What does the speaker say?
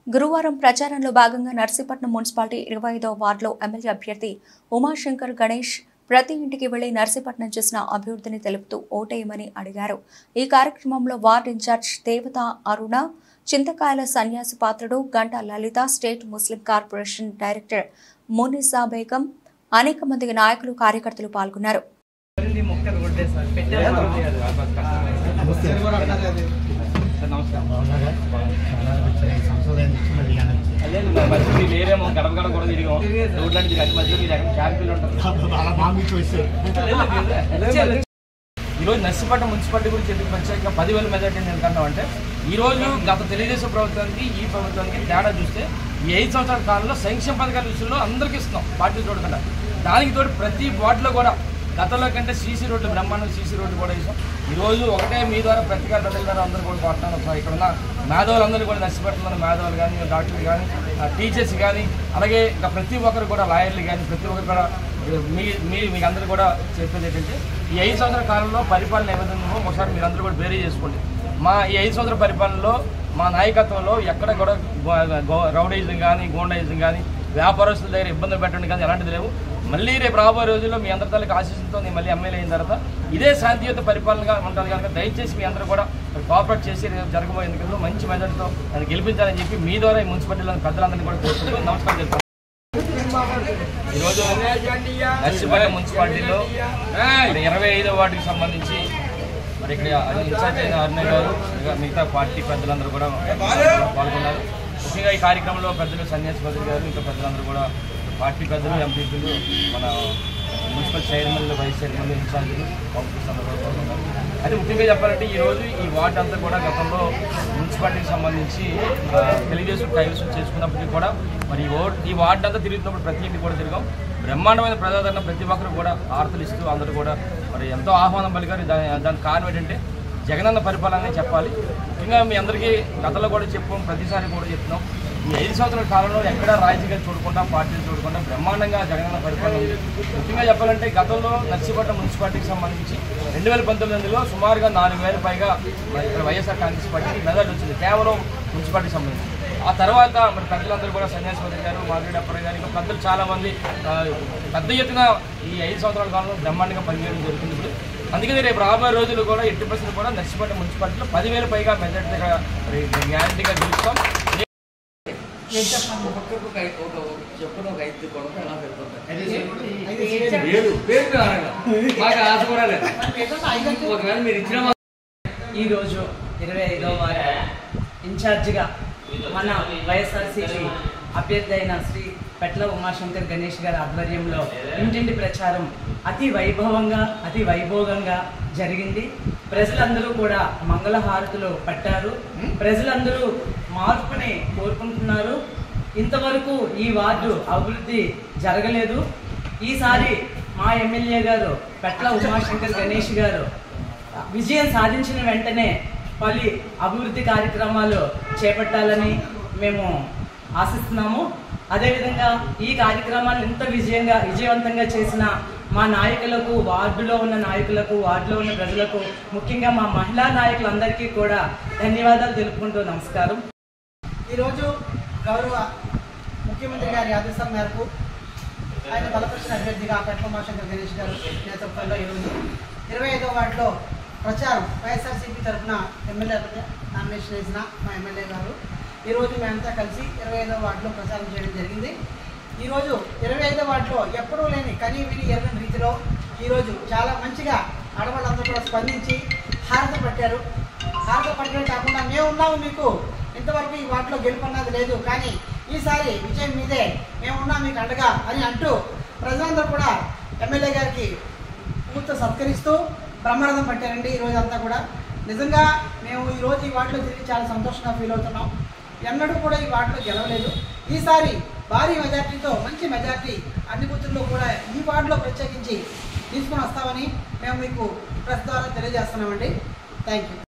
గురువారం ప్రచారంలో భాగంగా నర్సీపట్నం మున్సిపాలిటీ 25వ వార్డులో ఎమ్మెల్యే అభ్యర్థి ఉమాశంకర్ గణేష్ ప్రతి ఇంటికి వెళ్లి నర్సీపట్నం చేసిన అభివృద్ధిని తెలుపుతూ ఓటేయమని అడిగారు. ఈ కార్యక్రమంలో వార్డు ఇన్ఛార్జ్ దేవత Aruna, Chintakayala Sanyasi Pathrudu Ganta Lalitha, state Muslim corporation director Munisa Begum, అనేక మంది నాయకులు కార్యకర్తలు పాల్గొన్నారు. ఈరోజు నర్సీపట్నం మున్సిపాలిటీ గురించి ఎందుకు ప్రత్యేకంగా 10,000 మెజార్టీ ఎందుకంటామంటే ఈరోజు గత తెలుగుదేశం ప్రభుత్వానికి ఈ ప్రభుత్వానికి తేడా చూస్తే ఈ 5 సంవత్సరాల కాలంలో సంక్షేమ పథకాల విషయంలో అందరికీ ఇస్తున్నాం, పార్టీ చూడకుండా. దానికి తోడు ప్రతి వార్డులో కూడా గతంలో కంటే సీసీ రోడ్లు, బ్రహ్మాండం సీసీ రోడ్లు కూడా ఇస్తాం. ఈరోజు ఒకటే మీ ద్వారా ప్రతిగా ప్రజల ద్వారా అందరూ కూడా కొట్టాను. ఇక్కడ ఉన్న మేధావులందరూ కూడా నర్సీపట్నంలో మేధావులు కానీ, డాక్టర్లు కానీ, టీచర్స్ కానీ, అలాగే ఇంకా ప్రతి ఒక్కరు కూడా లాయర్లు కానీ, ప్రతి ఒక్కరు కూడా మీకు అందరూ కూడా చెప్పేది ఏంటంటే ఈ 5 సంవత్సరాల కాలంలో పరిపాలన ఏ విధంగా ఒకసారి మీరు అందరూ కూడా బేరీ చేసుకోండి. మా ఈ 5 సంవత్సరాల పరిపాలనలో మా నాయకత్వంలో ఎక్కడ కూడా రౌడీజం కానీ, గోండాయిజం కానీ, వ్యాపారస్తుల దగ్గర ఇబ్బందులు పెట్టండి కానీ ఎలాంటిది లేవు. మళ్ళీ రేపు రాబోయే రోజుల్లో మీ అందరి తల్లికి ఆశీస్సులతో నేను మళ్ళీ ఎమ్మెల్యే అయిన తర్వాత ఇదే శాంతియుత పరిపాలనగా ఉంటుంది కనుక దయచేసి మీ అందరూ కూడా కోఆపరేట్ చేసి జరగబోయే ఎన్నికల్లో మంచి మెజార్టీతో నన్ను గెలిపించాలని చెప్పి మీ ద్వారా ఈ మున్సిపాలిటీలోని పెద్దలందరినీ కూడా కోరుకుంటూ నమస్కారం చెప్తాను. ఈరోజు నర్సీపట్నం మున్సిపాలిటీలో 25వ వార్డుకి సంబంధించి మరి ఇక్కడ ఇన్ఛార్జ్ అయిన అరుణ గారు, మిగతా పార్టీ పెద్దలందరూ కూడా పాల్గొన్నారు. ముఖ్యంగా ఈ కార్యక్రమంలో పెద్దలు సన్యాసి భద్ర గారు, ఇంకా పెద్దలందరూ కూడా పార్టీ పెద్దలు, ఎంపీలు, మన మున్సిపల్ చైర్మన్లు, వైస్ చైర్మన్లు, ఇన్ఛార్జీలు కాంగ్రెస్ అందరూ పాల్గొన్నారు. అయితే ముఖ్యంగా చెప్పాలంటే ఈరోజు ఈ వార్డు అంతా కూడా గతంలో మున్సిపాలిటీకి సంబంధించి తెలుగుదేశం కైవసం చేసుకున్నప్పటికీ కూడా మరి ఈ వార్డు అంతా తిరుగుతున్నప్పుడు ప్రతి ఇంటికి కూడా తిరిగాం. బ్రహ్మాండమైన ప్రజాదరణ, ప్రతి ఒక్కరు కూడా ఆర్తలు ఇస్తూ అందరూ కూడా మరి ఎంతో ఆహ్వానం పలికారు. దానికి కారణం ఏంటంటే జగనన్న పరిపాలనే చెప్పాలి. ముఖ్యంగా మీ అందరికీ గతంలో కూడా చెప్పాం, ప్రతిసారి కూడా చెప్తున్నాం. ఈ 5 సంవత్సరాల కాలంలో ఎక్కడా రాజకీయాలు చూడకుండా, పార్టీలు చూడకుండా బ్రహ్మాండంగా జగనన్న పరిపాలన ఉంది. ముఖ్యంగా చెప్పాలంటే గతంలో నర్సీపట్నం మున్సిపాలిటీకి సంబంధించి 2019లో సుమారుగా 4,000 పైగా ఇక్కడ వైఎస్ఆర్ కాంగ్రెస్ పార్టీకి మెజార్టీ వచ్చింది కేవలం మున్సిపాలిటీకి సంబంధించి. ఆ తర్వాత మరి పెద్దలందరూ కూడా సన్యాసి భద్ర గారు, మార్గరెడ్డి అప్పారావు గారు, ఇంకా పెద్దలు చాలామంది పెద్ద ఎత్తున ఈ 5 సంవత్సరాల కాలంలో బ్రహ్మాండంగా పనిచేయడం జరుగుతుంది. ఇప్పుడు అందుకని రేపు రాబోయే రోజులు కూడా 80% కూడా నర్సీపట్నం మున్సిపాలిటీలో 10,000 పైగా మెజార్టీగా గ్యారంటీగా గెలుస్తాం. ఈరోజు 25వ వార్డు ఇన్ఛార్జిగా మన వైఎస్ఆర్సీపీ అభ్యర్థి అయిన శ్రీ పెట్ల ఉమాశంకర్ గణేష్ గారి ఆధ్వర్యంలో ఇంటింటి ప్రచారం అతి వైభవంగా, అతి వైభోగంగా జరిగింది. ప్రజలందరూ కూడా మంగళహారతులు పట్టారు. ప్రజలందరూ మార్పుని కోరుకుంటున్నారు. ఇంతవరకు ఈ వార్డు అభివృద్ధి జరగలేదు. ఈసారి మా ఎమ్మెల్యే గారు పెట్ల ఉమాశంకర్ గణేష్ గారు విజయం సాధించిన వెంటనే పలు అభివృద్ధి కార్యక్రమాలు చేపట్టాలని మేము ఆశిస్తున్నాము. అదేవిధంగా ఈ కార్యక్రమాన్ని ఇంత విజయవంతంగా చేసిన మా నాయకులకు, వార్డులో ఉన్న నాయకులకు, వార్డులో ఉన్న ప్రజలకు, ముఖ్యంగా మా మహిళా నాయకులందరికీ కూడా ధన్యవాదాలు తెలుపుకుంటూ నమస్కారం. ఈరోజు గౌరవ ముఖ్యమంత్రి గారి ఆదేశాల మేరకు ఆయన బలపరిచిన అభ్యర్థిగా పెట్ల ఉమాశంకర్ గణేష్ గారు నేతృత్వంలో ఈరోజు 25వ వార్డులో ప్రచారం వైఎస్ఆర్సీపీ తరఫున ఎమ్మెల్యే నామినేషన్ వేసిన మా ఎమ్మెల్యే గారు ఈరోజు మేమంతా కలిసి 25వ వార్డులో ప్రచారం చేయడం జరిగింది. ఈరోజు 25వ వార్డులో ఎప్పుడూ లేని కనీ విని ఎరగని రీతిలో ఈరోజు చాలా మంచిగా ఆడవాళ్ళందరూ కూడా స్పందించి హారత పట్టారు. హారత పట్టడమే కాకుండా మేము ఉన్నాము, మీకు ఇంతవరకు ఈ వార్డులో గెలుపన్నది లేదు, కానీ ఈసారి విజయం మీదే, మేమున్నాం మీకు అండగా అని అంటూ ప్రజలందరూ కూడా ఎమ్మెల్యే గారికి పూర్తి సత్కరిస్తూ బ్రహ్మరథం పట్టారండి. ఈరోజు అంతా కూడా నిజంగా మేము ఈరోజు ఈ వార్డులో తిరిగి చాలా సంతోషంగా ఫీల్ అవుతున్నాం. ఎన్నడూ కూడా ఈ వార్డులో గెలవలేదు. ఈసారి భారీ మెజార్టీతో, మంచి మెజార్టీ అన్ని బూతుల్లో కూడా ఈ వార్డులో ప్రత్యేకించి తీసుకుని వస్తామని మేము మీకు ప్రెస్ ద్వారా తెలియజేస్తున్నామండి. Thank you.